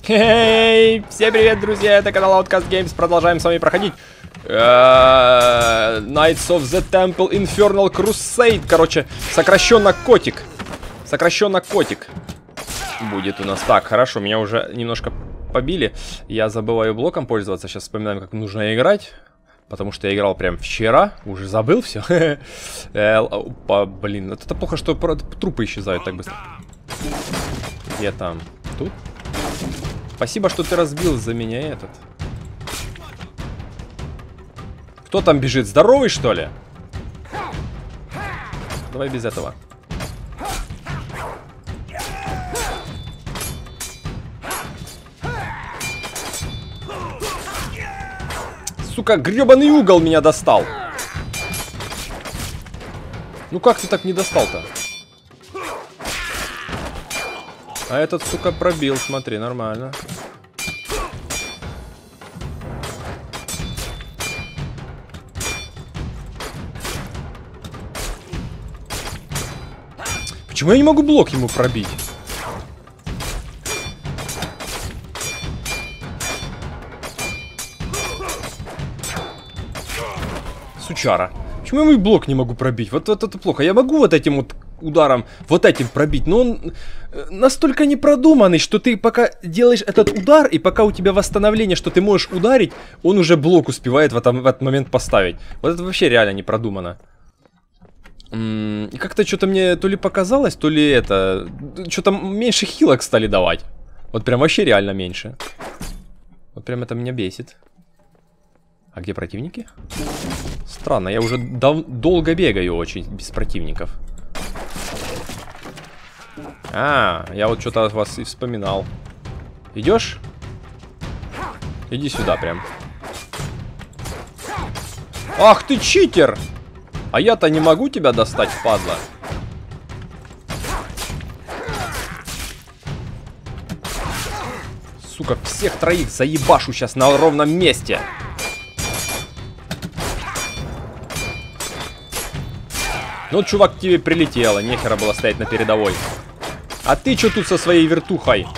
Хей! Всем привет, друзья! Это канал Outcast Games. Продолжаем с вами проходить Knights of the Temple Infernal Crusade. Короче, сокращенно котик. Сокращенно котик будет у нас. Так, хорошо, меня уже немножко побили. Я забываю блоком пользоваться. Сейчас вспоминаем, как нужно играть. Потому что я играл прям вчера. Уже забыл все. Блин, это плохо, что трупы исчезают так быстро. Где там? Тут? Спасибо, что ты разбил за меня этот. Кто там бежит? Здоровый, что ли? Давай без этого. Сука, гребаный угол меня достал. Ну как ты так не достал-то? А этот, сука, пробил, смотри, нормально. Почему я не могу блок ему пробить? Сучара. Почему я мой блок не могу пробить? Вот это плохо. Я могу вот этим вот ударом, вот этим пробить, но он настолько непродуманный, что ты пока делаешь этот удар, и пока у тебя восстановление, что ты можешь ударить, он уже блок успевает в этот момент поставить. Вот это вообще реально не продумано. И как-то что-то мне то ли показалось, то ли это... Что-то меньше хилок стали давать. Вот прям вообще реально меньше. Вот прям это меня бесит. А где противники? Странно, я уже долго бегаю очень без противников. А, я вот что-то от вас и вспоминал. Идешь? Иди сюда прям. Ах ты читер! А я-то не могу тебя достать, падла. Сука, всех троих заебашу сейчас на ровном месте. Ну, чувак, к тебе прилетело, нехера было стоять на передовой. А ты что тут со своей вертухой?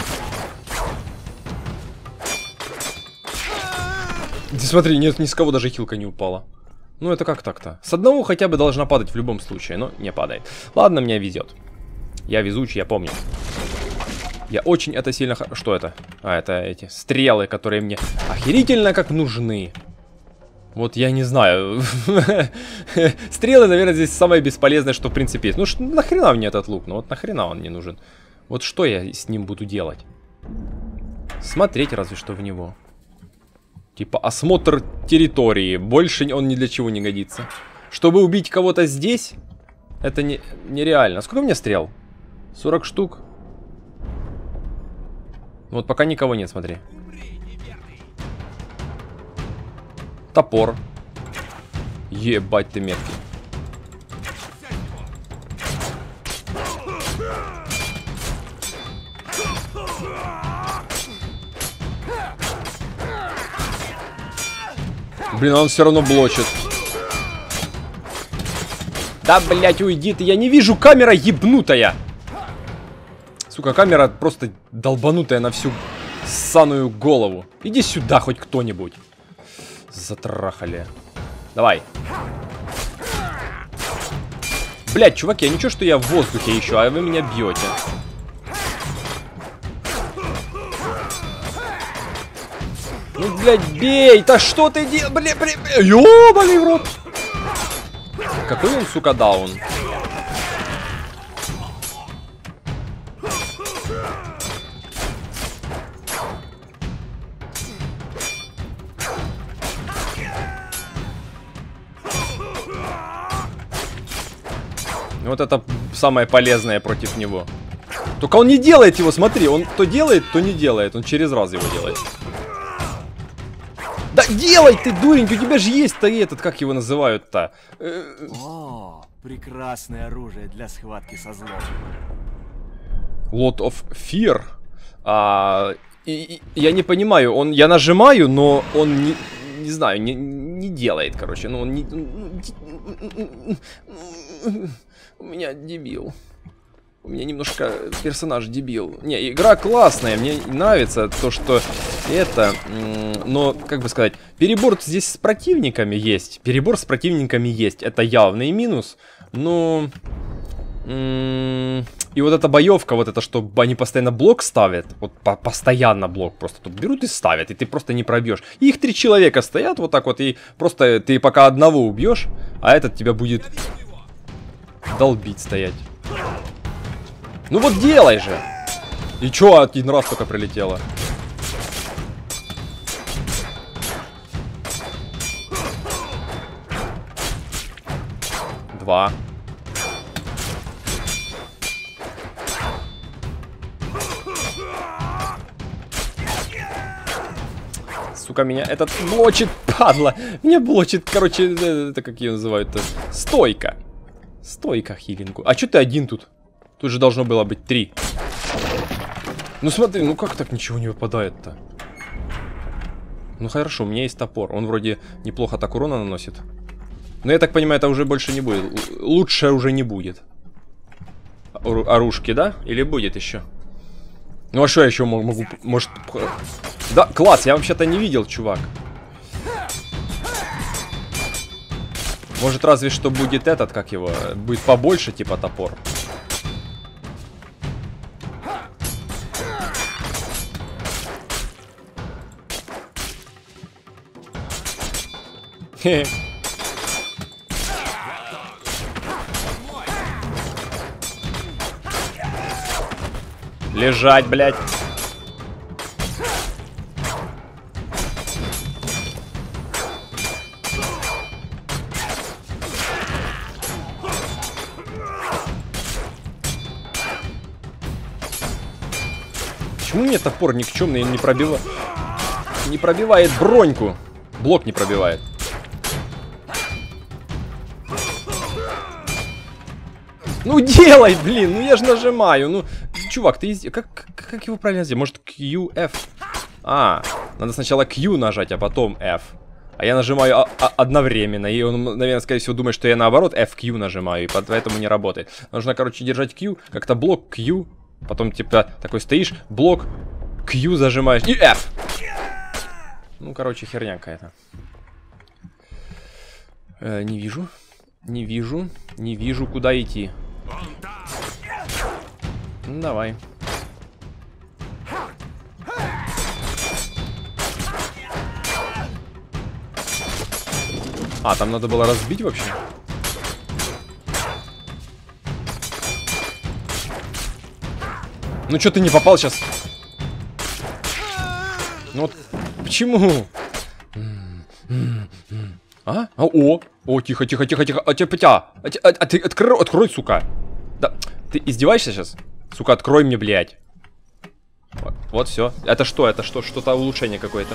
Смотри, нет, ни с кого даже хилка не упала. Ну, это как так-то? С одного хотя бы должна падать в любом случае, но не падает. Ладно, мне везет. Я везучий, я помню. Я очень это сильно... Что это? А, это эти стрелы, которые мне охерительно как нужны. Вот я не знаю. Стрелы, наверное, здесь самое бесполезное, что в принципе есть. Ну нахрена мне этот лук? Ну вот нахрена он мне нужен? Вот что я с ним буду делать? Смотреть разве что в него. Типа осмотр территории. Больше он ни для чего не годится. Чтобы убить кого-то здесь, это нереально. Сколько у меня стрел? 40 штук. Вот пока никого нет, смотри. Топор. Ебать ты меткий. Блин, он все равно блочит. Да, блять, уйди ты. Я не вижу, камера ебнутая. Сука, камера просто долбанутая на всю ссаную голову. Иди сюда хоть кто-нибудь. Затрахали. Давай. Блять, чуваки, а ничего, что я в воздухе еще, а вы меня бьете. Ну, блядь, бей! Да что ты делаешь? Блядь, ёбаный в рот! Какой он, сука, даун? Вот это самое полезное против него. Только он не делает его, смотри. Он то делает, то не делает. Он через раз его делает. Да делай ты, дуренький, у тебя же есть-то этот, как его называют-то? О, прекрасное оружие для схватки со злом. Lot of Fear. Я не понимаю, я нажимаю, но он не знаю, не делает, короче. Ну, он не... У меня дебил. У меня немножко персонаж дебил. Не, игра классная, мне нравится то, что это... Но, как бы сказать, перебор здесь с противниками есть. Перебор с противниками есть. Это явный минус. Но... И вот эта боевка, вот это, что они постоянно блок ставят, вот постоянно блок просто тут берут и ставят, и ты просто не пробьешь. И их 3 человека стоят вот так вот, и просто ты пока одного убьешь, а этот тебя будет долбить стоять. Ну вот делай же! И чё, 1 раз только прилетело? Два. Сука, меня этот блочит, падла. Меня блочит, короче, это как ее называют-то? Стойка. Стойка хилингу. А чё ты один тут? Тут же должно было быть 3. Ну смотри, ну как так ничего не выпадает-то? Ну хорошо, у меня есть топор. Он вроде неплохо так урона наносит. Но я так понимаю, это уже больше не будет. Лучше уже не будет. Оружки, да? Или будет еще? Ну а что я еще могу... Может... Да, класс, я вообще-то не видел, чувак. Может, разве что будет этот, как его... Будет побольше, типа, топор. Хе-хе. Лежать, блядь. Почему мне топор никчемный не пробивает? Не пробивает броньку. Блок не пробивает. Ну делай, блин, ну я же нажимаю. Ну, чувак, ты как его правильно сделать? Может Q, F? А, надо сначала Q нажать, а потом F. А я нажимаю одновременно. И он, наверное, скорее всего думает, что я наоборот FQ нажимаю. И поэтому не работает. Нужно, короче, держать Q. Как-то блок Q. Потом, типа, такой стоишь, блок Q зажимаешь. И F. Ну, короче, херня какая-то. Не вижу. Не вижу. Не вижу, куда идти. Ну, давай. А, там надо было разбить вообще? Ну, что ты не попал сейчас? Ну, вот почему? А? О, тихо, тихо, тихо, тихо. А ты открой, сука. Да, ты издеваешься сейчас? Сука, открой мне, блядь. Вот все. Это что? Это что? Что-то улучшение какое-то.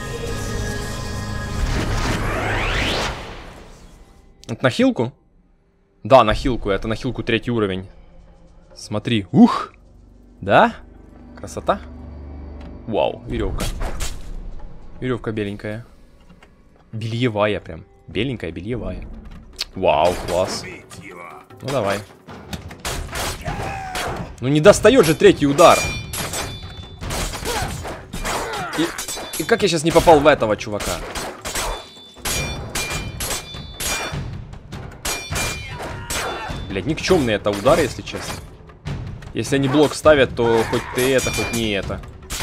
Это на хилку? Да, на хилку. Это на хилку 3-й уровень. Смотри. Ух! Да? Красота. Вау, веревка. Веревка беленькая. Бельевая прям. Беленькая, бельевая. Вау, класс. Ну давай. Ну не достает же 3-й удар. И как я сейчас не попал в этого чувака? Блядь, никчемный это удар, если честно. Если они блок ставят, то хоть ты это, хоть не это.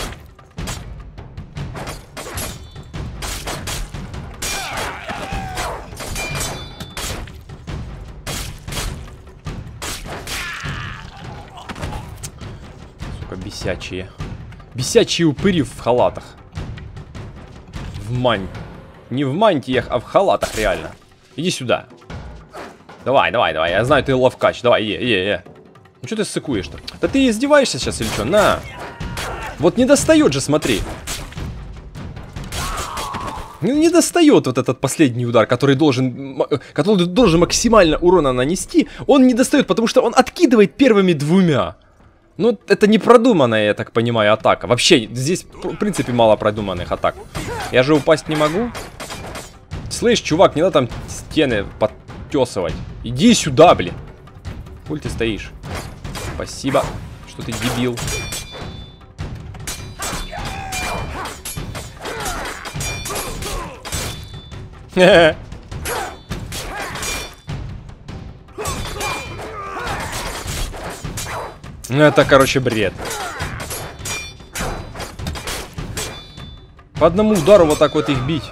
Сука, бесячие. Бесячие упыри в халатах. В не в мантиях, а в халатах реально. Иди сюда. Давай, давай, давай. Я знаю, ты ловкач. Давай, Ну что ты ссыкуешь-то? Да ты издеваешься сейчас или что? На! Вот не достает же, смотри. Не достает вот этот последний удар, который должен максимально урона нанести. Он не достает, потому что он откидывает первыми 2. Ну, это не продуманная, я так понимаю, атака. Вообще, здесь, в принципе, мало продуманных атак. Я же упасть не могу. Слышь, чувак, не надо там стены подтесывать. Иди сюда, блин. Хуй ты стоишь. Спасибо, что ты дебил. Ну это, короче, бред. По одному удару вот так вот их бить.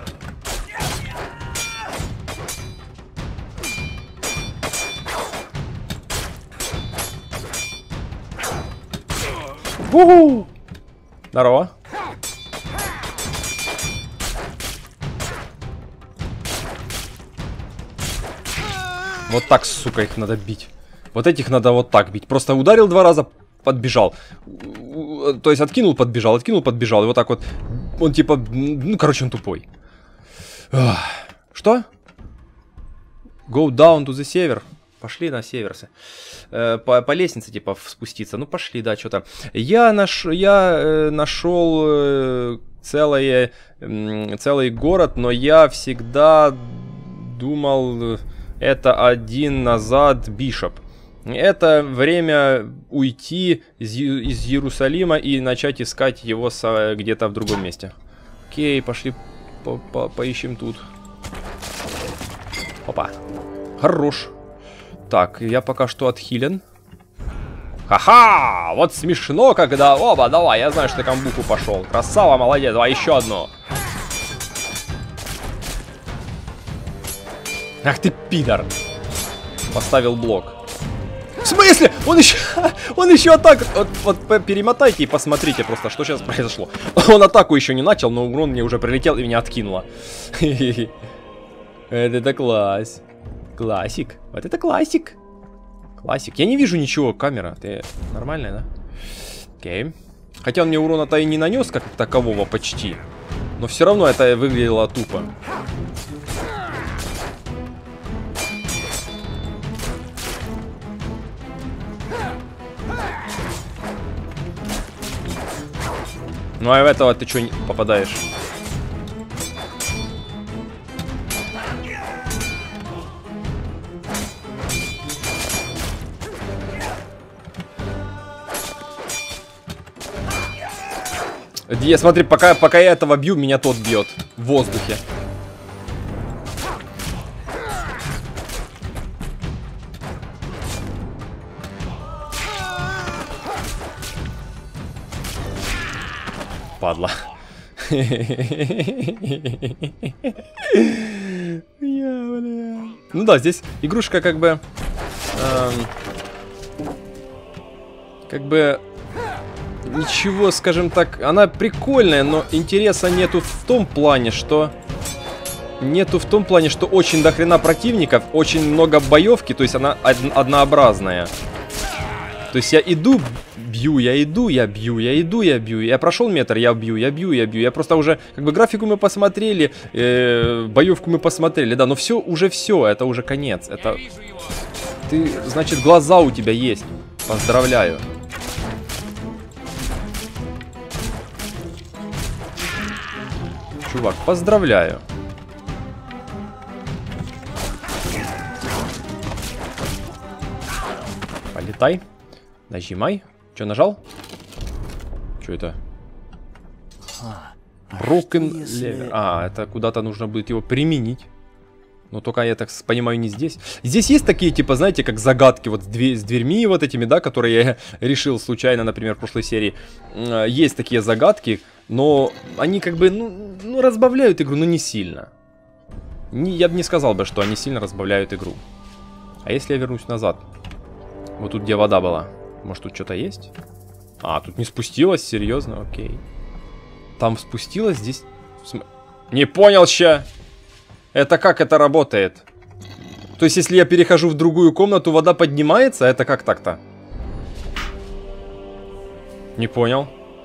У-ху! Здорово. Вот так, сука, их надо бить. Вот этих надо вот так бить. Просто ударил 2 раза, подбежал. То есть откинул, подбежал, откинул, подбежал. И вот так вот. Он типа, ну, короче, он тупой. Что? Go down to the север. Пошли на северсы. По лестнице, типа, спуститься. Ну, пошли, да, что-то. Я нашел целый город, но я всегда думал, это один назад Бишоп. Это время уйти из Иерусалима и начать искать его где-то в другом месте. Окей, пошли поищем тут. Опа. Хорош. Так, я пока что отхилен. Ха-ха! Вот смешно, когда... Оба, давай, я знаю, что ты камбуку пошел. Красава, молодец, давай еще одну. Ах ты, пидор. Поставил блок. В смысле? Он еще атаку... Вот перемотайте и посмотрите просто, что сейчас произошло. Он атаку еще не начал, но урон мне уже прилетел и меня откинуло. Это класс. Классик. Вот это классик. Классик. Я не вижу ничего, камера. Ты нормальная, да? Окей. Хотя он мне урона-то и не нанес как такового почти. Но все равно это выглядело тупо. Ну а в этого ты что не попадаешь? Я смотри, пока я этого бью, меня тот бьет в воздухе. Падла. Ну да, здесь игрушка как бы ничего, скажем так, она прикольная, но интереса нету в том плане, что очень дохрена противников, очень много боевки, то есть она однообразная. То есть я иду, бью, я иду, я бью, я иду, я бью. Я прошел метр, я бью, я бью, я бью. Я просто уже, как бы, графику мы посмотрели, боевку мы посмотрели, да, но все, это уже конец. Это... Ты, значит, глаза у тебя есть. Поздравляю. Чувак, поздравляю. Полетай. Нажимай. Че, нажал? Что это? Broken lever. А, это куда-то нужно будет его применить. Но только, я так понимаю, не здесь. Здесь есть такие, типа, знаете, как загадки вот с дверьми вот этими, да, которые я решил случайно, например, в прошлой серии. Есть такие загадки, но они как бы, ну разбавляют игру, но не сильно. Я бы не сказал бы, что они сильно разбавляют игру. А если я вернусь назад? Вот тут, где вода была. Может, тут что-то есть? А, тут не спустилась? Серьезно? Окей. Там спустилась, здесь... Не понял ща! Это как это работает? То есть, если я перехожу в другую комнату, вода поднимается? Это как так-то? Не понял.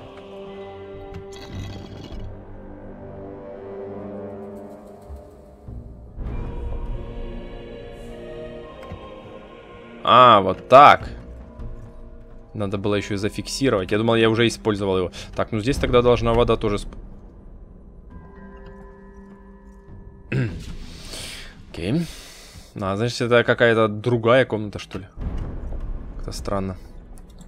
А, вот так. Надо было еще и зафиксировать. Я думал, я уже использовал его. Так, ну здесь тогда должна вода тоже... Окей. А, значит, это какая-то другая комната, что ли? Как-то странно.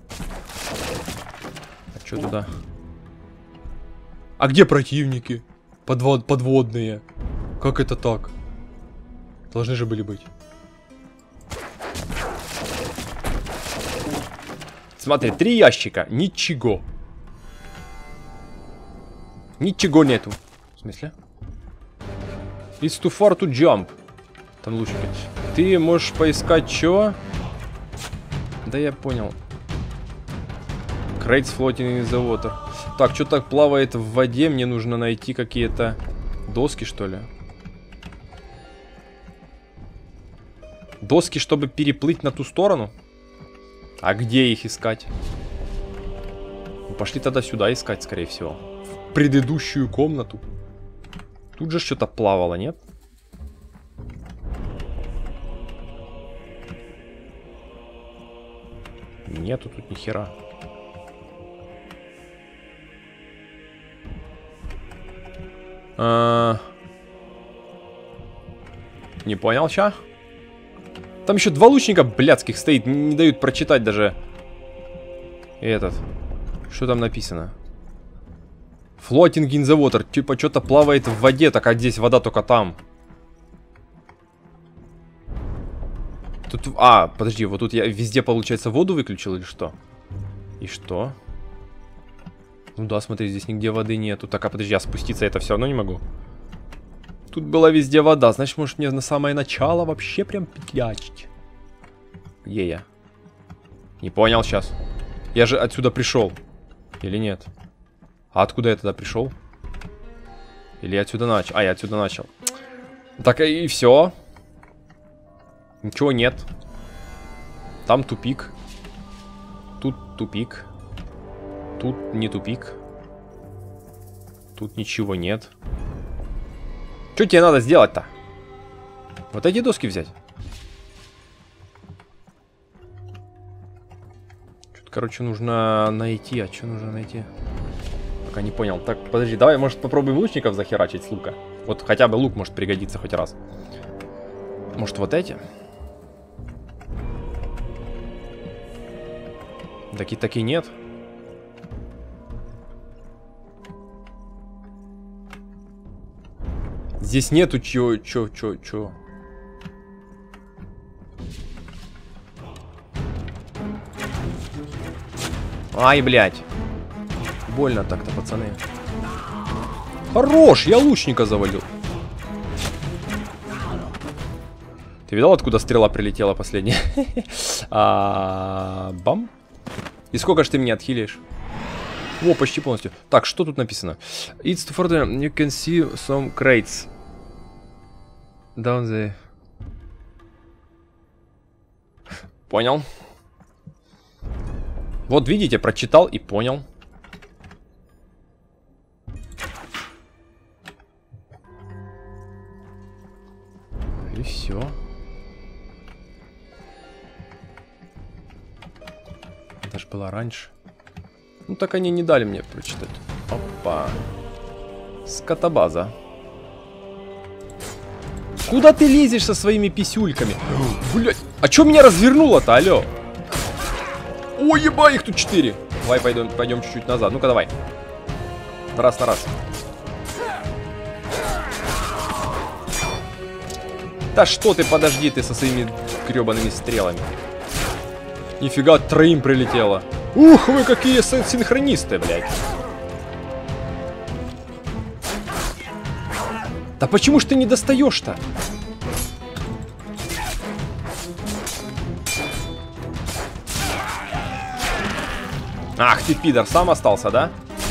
Что туда? А где противники? Подводные. Как это так? Должны же были быть. Смотри, 3 ящика. Ничего. Ничего нету. В смысле? It's too far to jump. Там лучники. Ты можешь поискать чё? Да я понял. Crates floating in the water. Так, что так плавает в воде? Мне нужно найти какие-то доски, что ли? Доски, чтобы переплыть на ту сторону? А где их искать? Ну, пошли тогда сюда искать, скорее всего. В предыдущую комнату. Тут же что-то плавало, нет? Нету тут ни хера. Не понял, ща? Там еще 2 лучника блядских стоит, не дают прочитать даже. Этот. Что там написано? Floating in the water. Типа что-то плавает в воде, так а здесь вода только там. Тут... А, подожди, вот тут я везде, получается, воду выключил или что? И что? Ну да, смотри, здесь нигде воды нету. Так, а подожди, я спуститься это все равно не могу. Тут была везде вода, значит, может мне на самое начало вообще прям петлячить. Где я? Не понял сейчас. Я же отсюда пришел. Или нет? А откуда я тогда пришел? Или я отсюда начал? А, я отсюда начал. Так и все. Ничего нет. Там тупик. Тут тупик. Тут не тупик. Тут ничего нет. Что тебе надо сделать-то? Вот эти доски взять. Что-то, короче, нужно найти. А что нужно найти? Пока не понял. Так, подожди, давай, может, попробуем лучников захерачить с лука. Вот хотя бы лук может пригодиться хоть раз. Может, вот эти? Таки нет. Здесь нету чё. Ай, блядь. Больно так-то, пацаны. Хорош, я лучника завалил. Ты видал, откуда стрела прилетела последняя? Бам. И сколько ж ты меня отхилишь? О, почти полностью. Так, что тут написано? It's too far, you can see some crates. Down there. Понял. Вот видите, прочитал и понял. И все. Это ж было раньше. Ну так они не дали мне прочитать. Опа. Скотобаза. Куда ты лезешь со своими писюльками? Блять, а чё меня развернуло-то, алё? Ой, еба, их тут 4. Давай пойдем чуть-чуть назад. Ну-ка, давай. Раз на раз. Да что ты, подожди ты со своими гребаными стрелами. Нифига, 3 прилетело. Ух, вы какие синхронисты, блядь. Да почему ж ты не достаешь-то? Ах ты, пидор, сам остался, да?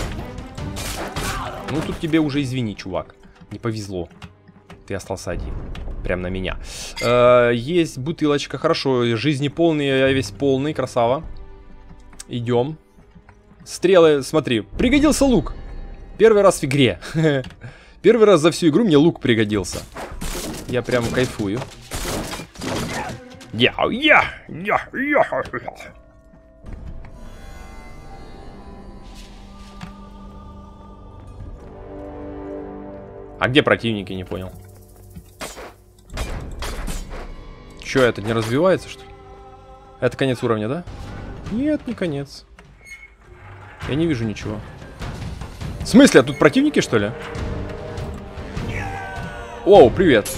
Ну тут тебе уже извини, чувак. Не повезло. Ты остался один. Прям на меня. Есть бутылочка, хорошо. Жизни полные, я весь полный, красава. Идем. Стрелы, смотри, пригодился лук. Первый раз в игре. Первый раз за всю игру мне лук пригодился. Я прям кайфую. А где противники, не понял. Чё, это не развивается, что ли? Это конец уровня, да? Нет, не конец. Я не вижу ничего. В смысле? А тут противники, что ли? Оу, привет.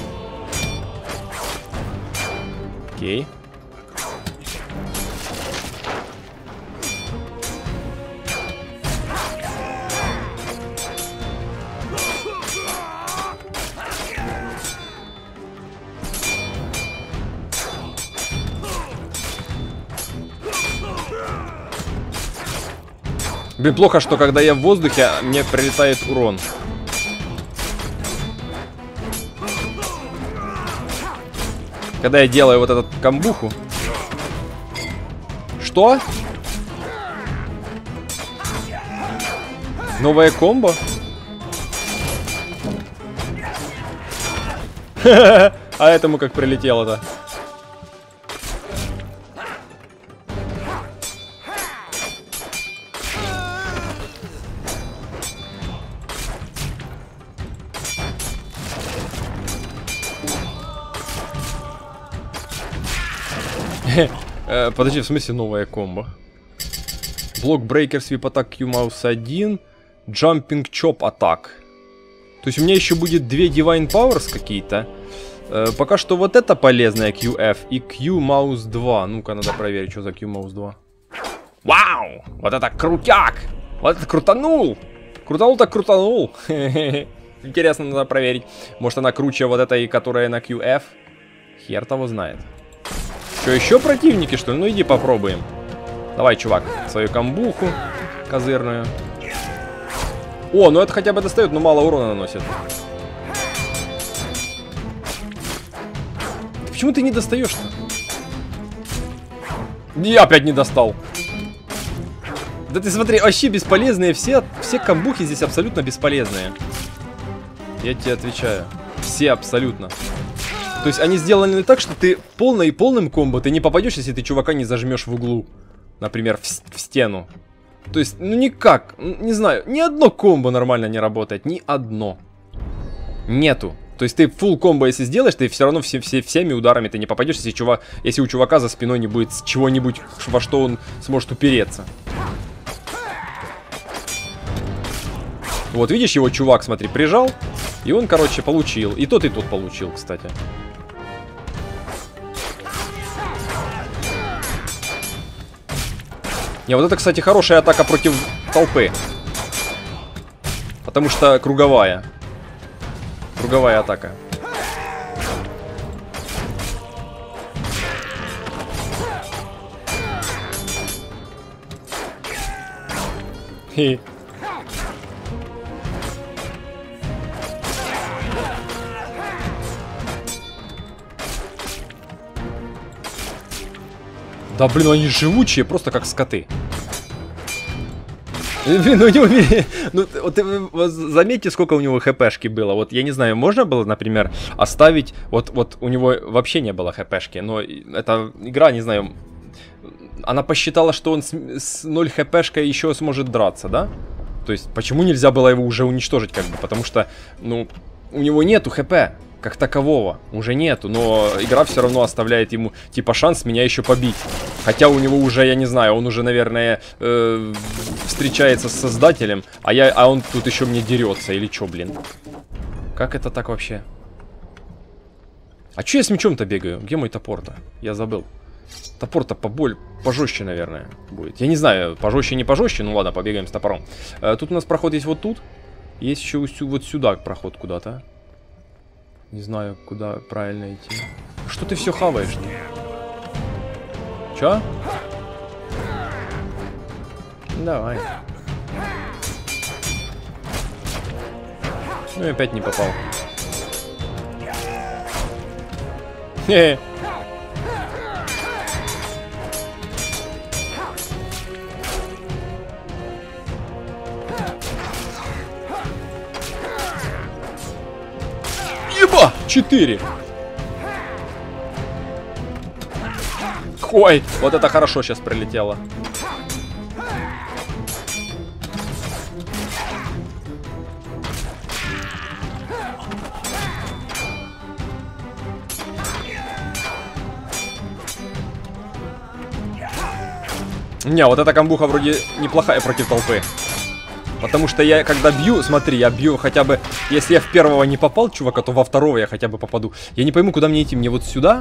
Окей. Блин, плохо, что когда я в воздухе, мне прилетает урон. Когда я делаю вот этот камбуху. Что? Новая комбо? А этому как прилетело-то? Подожди, в смысле новая комбо? Блок брейкер, свип атак, Q-маус 1, Jumping Chop атак. То есть у меня еще будет 2 Divine Powers какие-то. Пока что вот это полезное QF и Q-маус 2. Ну-ка, надо проверить, что за Q-маус 2. Вау! Вот это крутяк! Вот это крутанул! Крутанул так крутанул! Интересно, надо проверить. Может она круче вот этой, которая на QF? Хер того знает. Что, еще противники, что ли? Ну иди попробуем. Давай, чувак, свою камбуху козырную. О, ну это хотя бы достает, но мало урона наносит. Почему ты не достаешь-то? Я опять не достал. Да ты смотри, вообще бесполезные. Все камбухи здесь абсолютно бесполезные. Я тебе отвечаю. Все абсолютно. То есть они сделаны так, что ты полным комбо ты не попадешь, если ты чувака не зажмешь в углу. Например, в стену. То есть, ну никак, не знаю, ни одно комбо нормально не работает. Ни одно. Нету. То есть ты full комбо если сделаешь, ты все равно всеми ударами ты не попадешь, если у чувака за спиной не будет чего-нибудь, во что он сможет упереться. Вот видишь, его чувак, смотри, прижал. И он, короче, получил. И тот получил, кстати. Не, вот это, кстати, хорошая атака против толпы. Потому что круговая. Круговая атака. Хе. Да блин, они живучие, просто как скоты. Блин, у него... Ну, вот заметьте, сколько у него хпшки было. Вот, я не знаю, можно было, например, оставить... Вот у него вообще не было хпшки, но эта игра, не знаю... Она посчитала, что он с 0 хпшкой еще сможет драться, да? То есть, почему нельзя было его уже уничтожить, как бы? Потому что, ну, у него нету хп. Как такового уже нету, но игра все равно оставляет ему, типа, шанс меня еще побить. Хотя у него уже, я не знаю, он уже, наверное, встречается с создателем, а он тут еще мне дерется, или что, блин? Как это так вообще? А че я с мечом-то бегаю? Где мой топор-то? Я забыл. Топор-то пожестче, наверное, будет. Я не знаю, пожестче, не пожестче, ну ладно, побегаем с топором. Тут у нас проход есть вот тут. Есть еще вот сюда проход куда-то. Не знаю, куда правильно идти. Что ты все хаваешь-то? Чё? Давай. Ну и опять не попал. Хе-хе. Еба! 4! Ой, вот это хорошо сейчас прилетело. Не, вот эта камбуха вроде неплохая против толпы. Потому что я, когда бью, смотри, я бью хотя бы... Если я в первого не попал, чувака, то во второго я хотя бы попаду. Я не пойму, куда мне идти. Мне вот сюда?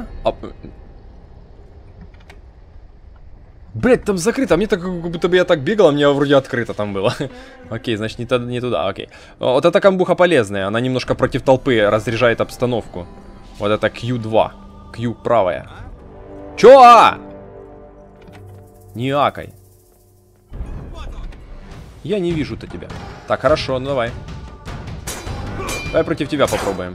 Блять, там закрыто. А мне так, как будто бы я так бегал, а мне вроде открыто там было. Окей, значит, не туда, окей. Вот эта камбуха полезная. Она немножко против толпы разряжает обстановку. Вот это Q2. Q правая. Чё? Не акай. Я не вижу-то тебя. Так, хорошо, ну давай. Давай против тебя попробуем.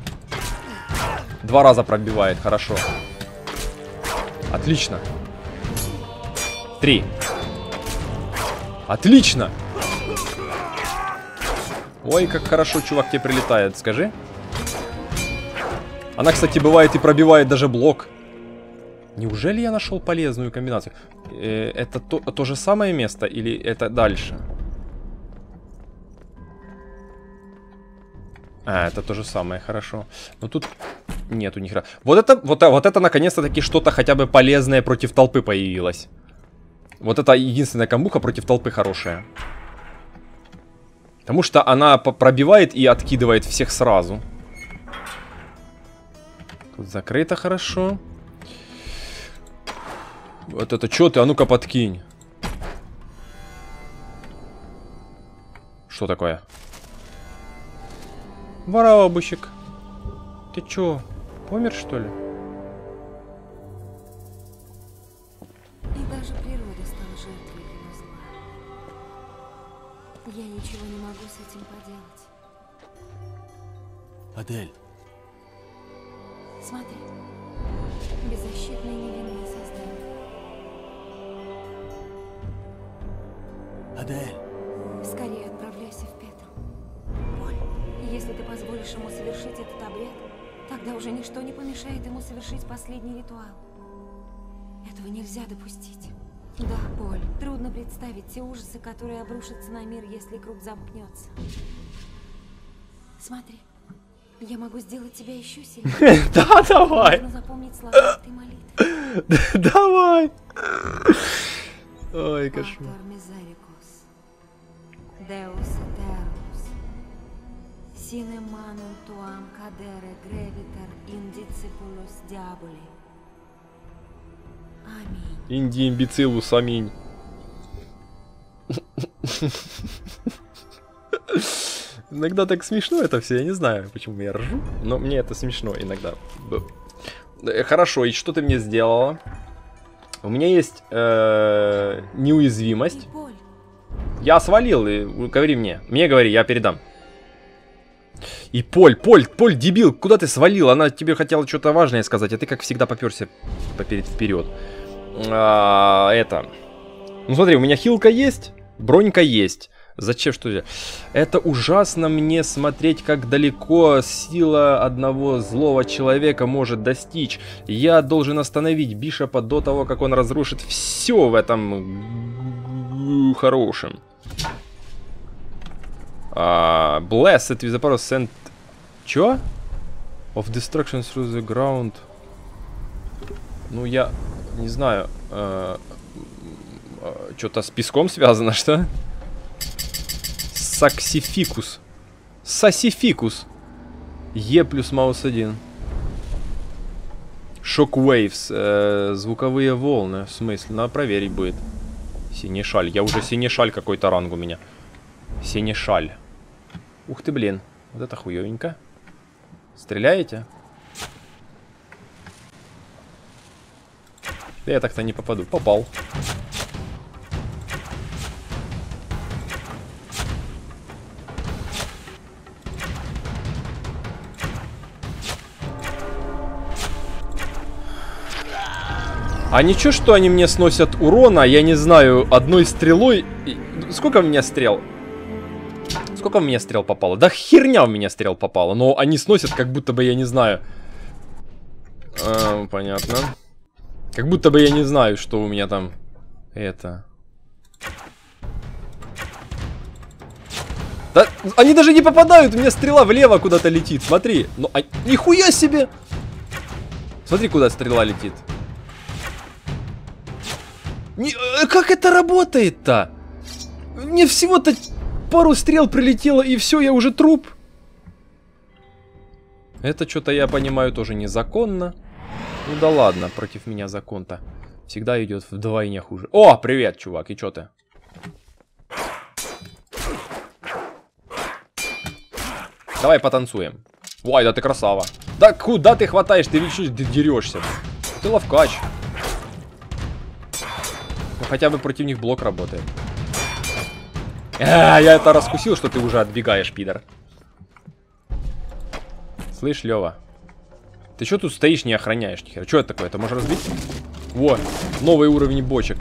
2 раза пробивает, хорошо. Отлично. 3. Отлично. Ой, как хорошо, чувак, тебе прилетает, скажи. Она, кстати, бывает и пробивает даже блок. Неужели я нашел полезную комбинацию? Это то же самое место или это дальше? А, это то же самое, хорошо. Но тут нету ни хера. Вот это наконец-то таки что-то хотя бы полезное против толпы появилось. Вот это единственная камбуха против толпы хорошая. Потому что она пробивает и откидывает всех сразу. Тут закрыто хорошо. Вот это что ты? А ну-ка подкинь. Что такое? Воробушек. Ты чё, помер, что ли? И даже природа стала жертвой его зла. Я ничего не могу с этим поделать. Адель, Смотри. Беззащитное невинное создание. Адель. Скорее отправляйся в Петру. Поль, если ты позволишь ему совершить этот обряд, тогда уже ничто не помешает ему совершить последний ритуал. Этого нельзя допустить. Да, Поль, трудно представить те ужасы, которые обрушатся на мир, если круг замкнется. Смотри, я могу сделать тебя еще сильнее. Да, давай. Нужно запомнить слова этой молитвы. Давай. Ой, кошмар. Патер Мизерикус, Deus Eterus, Sine manum tuam cadere greviter indicipulos diaboli. Аминь. Инди имбецилус, аминь. Иногда так смешно это все, я не знаю, почему я ржу, но мне это смешно иногда. Хорошо, и что ты мне сделала? У меня есть неуязвимость. Поль, Я свалил, и говори мне. Мне говори, я передам. И Поль, дебил, куда ты свалил? Она тебе хотела что-то важное сказать, а ты, как всегда, поперся вперед. Это. Ну смотри, у меня хилка есть, бронька есть. Зачем, что ли? Это ужасно мне смотреть, как далеко сила одного злого человека может достичь. Я должен остановить Бишопа до того, как он разрушит все в этом хорошем. Blessed with the power of sent... Чё? Of destruction through the ground. Ну, я не знаю. Что-то с песком связано, что? Саксификус. Сасификус. Е плюс маус 1. Shockwaves. Звуковые волны. В смысле? Надо проверить будет. Синешаль. Я уже синешаль какой-то ранг у меня. Синешаль. Ух ты, блин. Вот это хуёвенько. Стреляете? Да я так-то не попаду. Попал. А ничего, что они мне сносят урона, я не знаю, одной стрелой... Сколько у меня стрел? Сколько в меня стрел попало? Да херня у меня стрел попало, но они сносят, как будто бы я не знаю. Понятно. Как будто бы я не знаю, что у меня там... Это... Да, они даже не попадают, у меня стрела влево куда-то летит, смотри. Ну, нихуя себе! Смотри, куда стрела летит. Как это работает-то? Мне всего-то пару стрел прилетело, и все, я уже труп. Это что-то, я понимаю, тоже незаконно. Ну да ладно, против меня закон-то всегда идет вдвойне хуже. О, привет, чувак, и чё ты? Давай потанцуем. Ой, да ты красава. Да куда ты хватаешь? Ты видишь, ты дерешься. Ты ловкач. Ну хотя бы против них блок работает. Я это раскусил, что ты уже отбегаешь, пидор. Слышь, Лёва, ты что тут стоишь, не охраняешь нихера? Что это такое? Это можно разбить? Во, новый уровень бочек.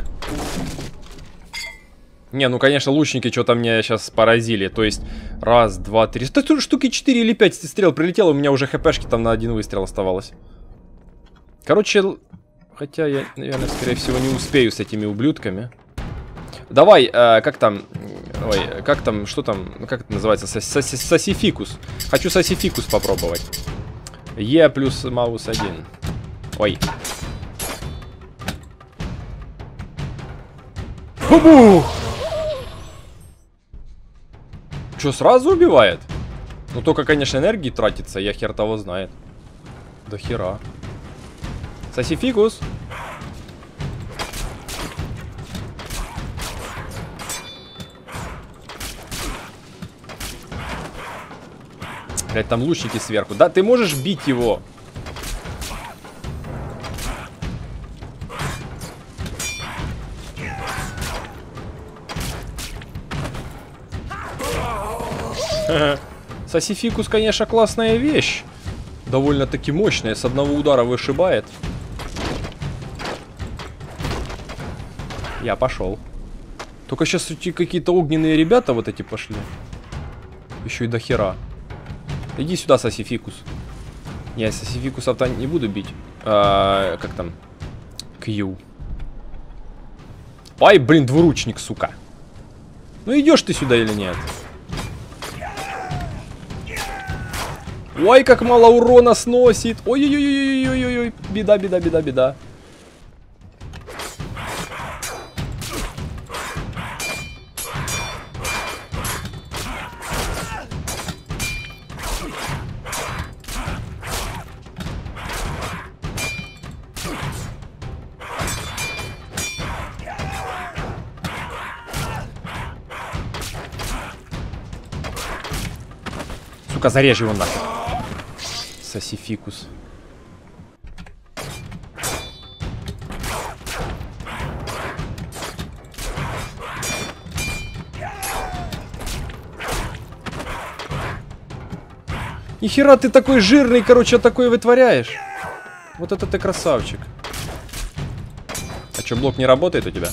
Не, ну конечно, лучники что-то меня сейчас поразили. То есть, раз, два, три. Тут штуки 4 или 5 стрел прилетело, у меня уже хпшки там на один выстрел оставалось. Короче, хотя я, наверное, скорее всего не успею с этими ублюдками. Давай, как там, ой, как там, что там, как это называется, сосификус. Хочу сосификус попробовать. Е плюс маус 1. Ой. Бубух! Что, сразу убивает? Ну только, конечно, энергии тратится, я хер того знает. До хера. Сосификус. Блять, там лучники сверху. Да, ты можешь бить его. Сосификус, конечно, классная вещь. Довольно-таки мощная. С одного удара вышибает. Я пошел. Только сейчас какие-то огненные ребята вот эти пошли. Еще и до хера. Иди сюда, сосификус. Я сосификусов-то не буду бить. Как там? Кью. Ай, блин, двуручник, сука. Ну идешь ты сюда или нет? Ой, как мало урона сносит. Ой-ой-ой-ой-ой-ой. Беда, беда, беда, беда. Сука, зарежь его нахуй. Сосификус. Нихера ты такой жирный, короче, такой вытворяешь. Вот это ты красавчик. А что, блок не работает у тебя?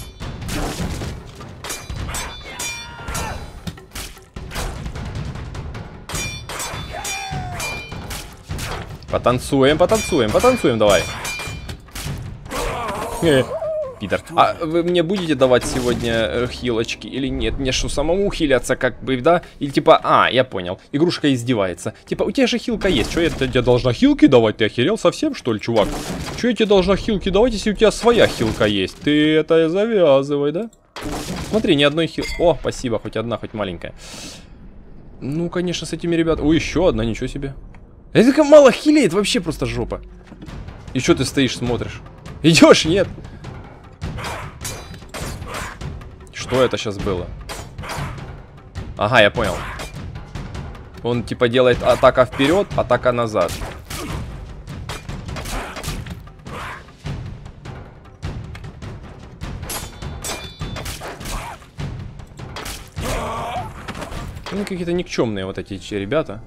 Потанцуем, потанцуем, потанцуем, давай. Питер. А вы мне будете давать сегодня хилочки или нет? Мне что, самому хиляться как бы, да? Или типа, я понял, игрушка издевается. Типа, у тебя же хилка есть, что я тебе должна хилки давать? Ты охерел совсем, что ли, чувак? Что я тебе должна хилки давать, если у тебя своя хилка есть? Ты это завязывай, да? Смотри, ни одной хил... О, спасибо, хоть одна, хоть маленькая. Ну, конечно, с этими ребятами... Ой, еще одна, ничего себе. Это как мало хилеет, вообще просто жопа. И что ты стоишь, смотришь? Идешь, нет? Что это сейчас было? Ага, я понял. Он типа делает атака вперед, атака назад. Они какие-то никчемные вот эти ребята.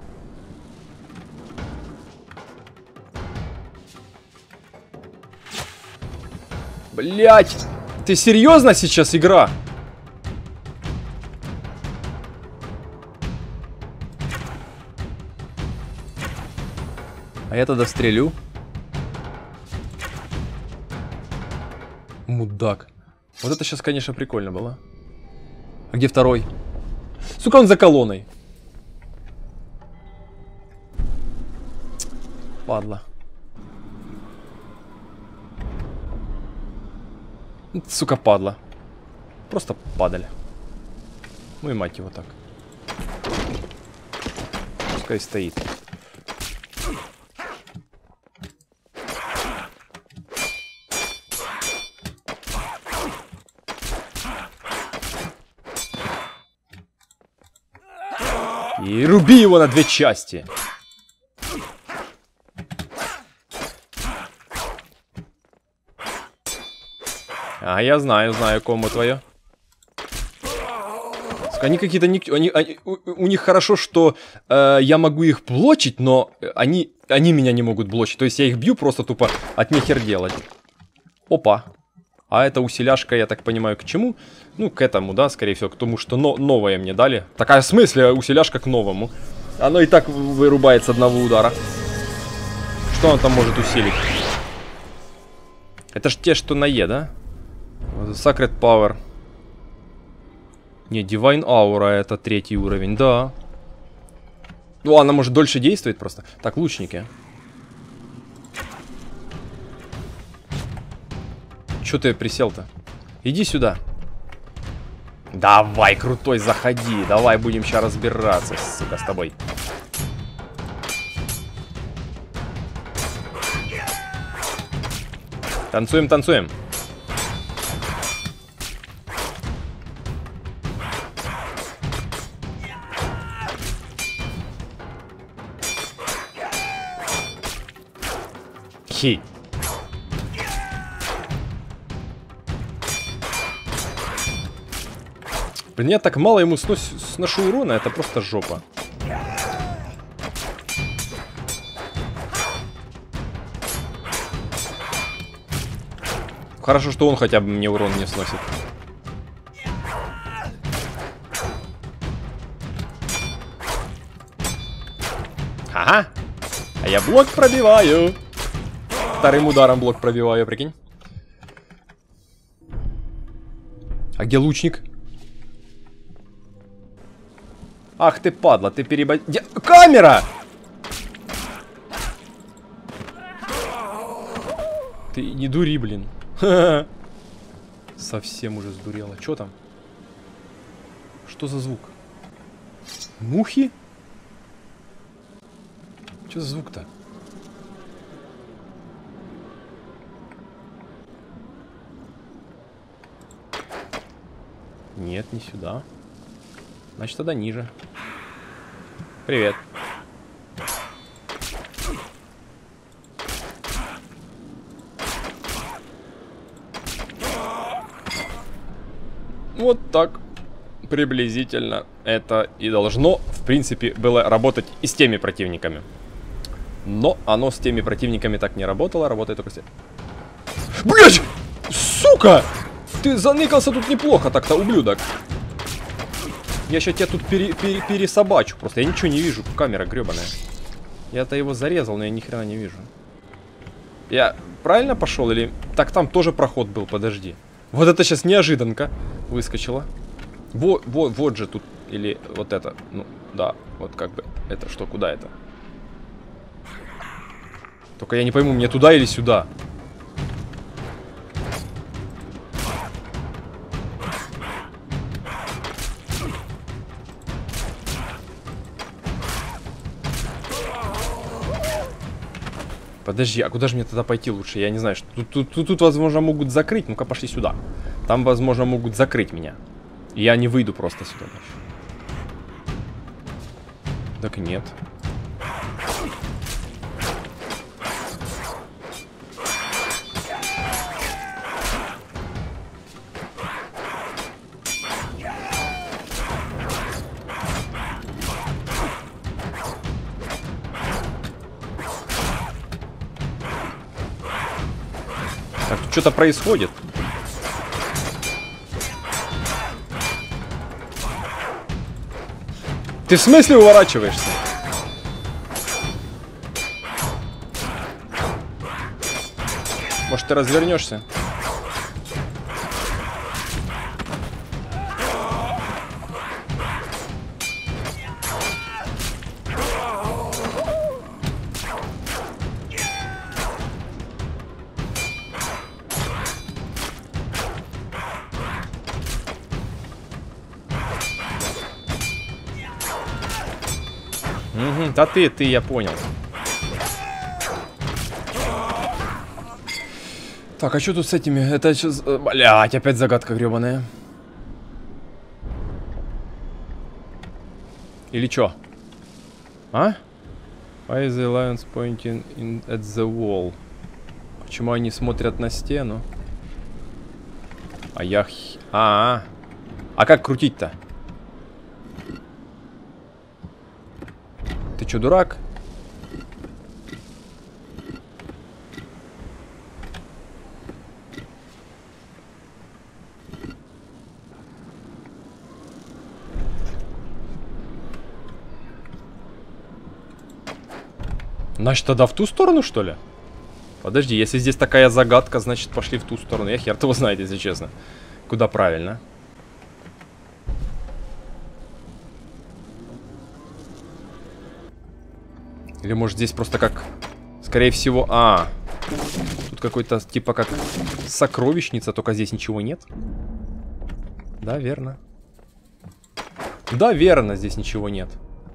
Блять! Ты серьезно сейчас игра? А я тогда стрелю. Мудак. Вот это сейчас, конечно, прикольно было. А где второй? Сука, он за колонной. Падла. Сука, падла. Просто падали. Ну и мать его так. Пускай стоит. И руби его на 2 части. А я знаю, кому твое. Они какие-то... У них хорошо, что я могу их блочить, но они меня не могут блочить. То есть я их бью просто тупо от нехер делать. Опа. А это усиляшка, я так понимаю, к чему? Ну, к этому, да, скорее всего, к тому, что новое мне дали. Такая в смысле усиляшка к новому. Оно и так вырубает с одного удара. Что он там может усилить? Это ж те, что на Е, да? Sacred Power. Не, Divine Aura, это 3-й уровень, да. Ну, она может дольше действовать просто. Так, лучники. Чё ты присел-то? Иди сюда. Давай, крутой, заходи. Давай, будем сейчас разбираться, сука, с тобой. Танцуем, танцуем. Хи. Блин, я так мало ему сношу урона, это просто жопа. Хорошо, что он хотя бы мне урон не сносит. Ага. А я блок пробиваю. Вторым ударом блок пробиваю, прикинь. А где лучник? Ах ты падла, ты Камера! Ты не дури, блин. Совсем уже сдурела. Чё там? Что за звук? Мухи? Чё за звук-то? Нет, не сюда. Значит, тогда ниже. Привет. Вот так приблизительно это и должно, в принципе, было работать и с теми противниками. Но оно с теми противниками так не работало, работает только с теми. Блять! Сука! Ты заныкался тут неплохо так-то, ублюдок. Я сейчас тебя тут пересобачу. Просто я ничего не вижу. Камера гребаная. Я-то его зарезал, но я ни хрена не вижу. Я правильно пошел или... Так там тоже проход был, подожди. Вот это сейчас неожиданка выскочила. Вот же тут. Или вот это. Ну, да. Вот как бы. Это что, куда это? Только я не пойму, мне туда или сюда? Подожди, а куда же мне тогда пойти лучше? Я не знаю, что тут возможно, могут закрыть. Ну-ка, пошли сюда. Там, возможно, могут закрыть меня. И я не выйду просто сюда. Так нет. Так, тут что-то происходит. Ты в смысле уворачиваешься? Может, ты развернешься? Угу, да ты, я понял. Так, а что тут с этими? Это сейчас... Блядь, опять загадка гребаная. Или чё? А? Why is the lions pointing at the wall? Почему они смотрят на стену? А я... А как крутить-то? Ты чё, дурак? Значит, тогда в ту сторону, что ли? Подожди, если здесь такая загадка, значит, пошли в ту сторону. Я хер его знает, если честно. Куда правильно? Или может здесь просто как... Скорее всего... Тут какой-то типа как сокровищница, только здесь ничего нет. Да, верно. Да, верно, здесь ничего нет.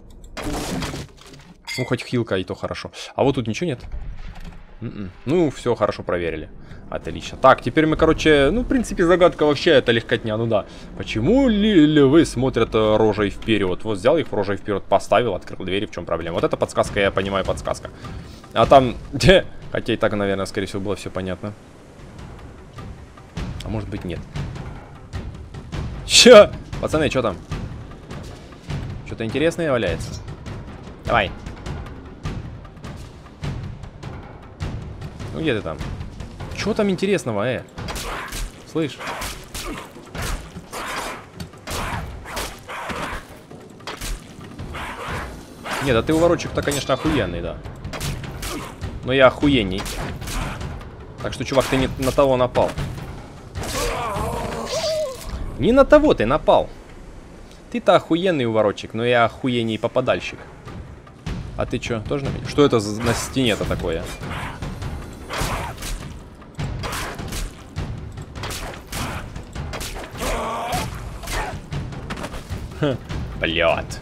Ну, хоть хилка, и то хорошо. А вот тут ничего нет? Ну, все, хорошо проверили. Отлично. Так, теперь мы, короче... Ну, в принципе, загадка вообще это легкотня. Ну да. Почему львы смотрят рожей вперед? Вот взял их рожей вперед, поставил, открыл двери. В чем проблема? Вот это подсказка, я понимаю, подсказка. А там... Хотя и так, наверное, скорее всего, было все понятно. А может быть, нет. Чё? Пацаны, что там? Что-то интересное валяется? Давай. Ну где ты там? Чё там интересного, Слышь? Нет, а ты уворотчик-то, конечно, охуенный, да. Но я охуенней. Так что, чувак, ты не на того напал. Не на того ты напал. Ты-то охуенный уворотчик, но я охуенней попадальщик. А ты чё, тоже на меня? Что это на стене-то такое? Блядь.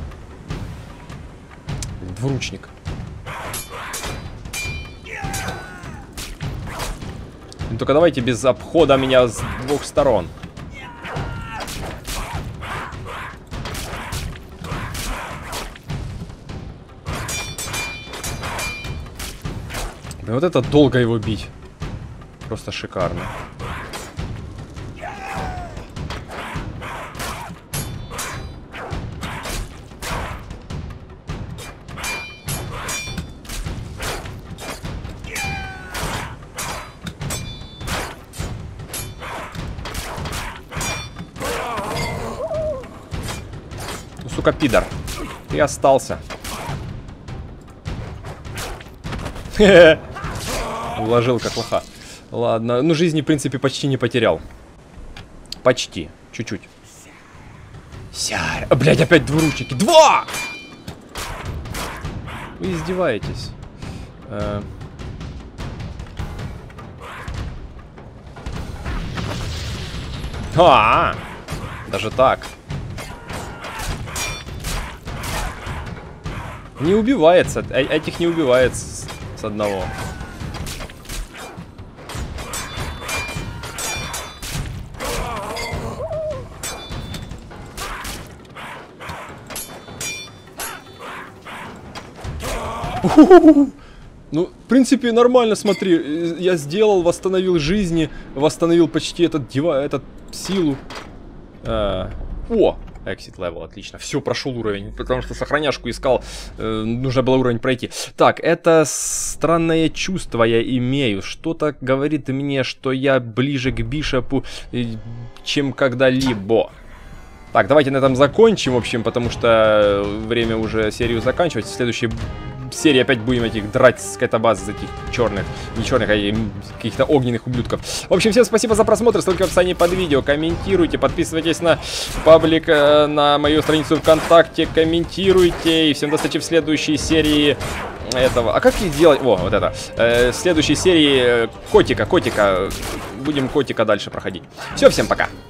Двуручник. Ну только давайте без обхода меня с двух сторон. Да вот это долго его бить. Просто шикарно. Ну, сука, пидор. Ты остался. Уложил как лоха. Ладно, ну жизни, в принципе, почти не потерял. Почти, чуть-чуть. Сярь. Блять, опять двуручники. Два! Вы издеваетесь. Даже так. Не убивается. Этих не убивает с одного. Ну, в принципе, нормально, смотри. Я сделал, восстановил жизни, восстановил почти этот силу. О! Exit level, отлично. Все, прошел уровень, потому что сохраняшку искал. Нужно было уровень пройти. Так, это странное чувство я имею. Что-то говорит мне, что я ближе к Бишопу, чем когда-либо. Так, давайте на этом закончим, в общем, потому что время уже серию заканчивать. В следующей серии опять будем этих драть с кэтобаз, этих черных, не черных, а каких-то огненных ублюдков. В общем, всем спасибо за просмотр, ссылка в описании под видео. Комментируйте, подписывайтесь на паблик, на мою страницу ВКонтакте, комментируйте. И всем до встречи в следующей серии этого. А как их сделать? О, вот это. В следующей серии котика. Будем котика дальше проходить. Все, всем пока.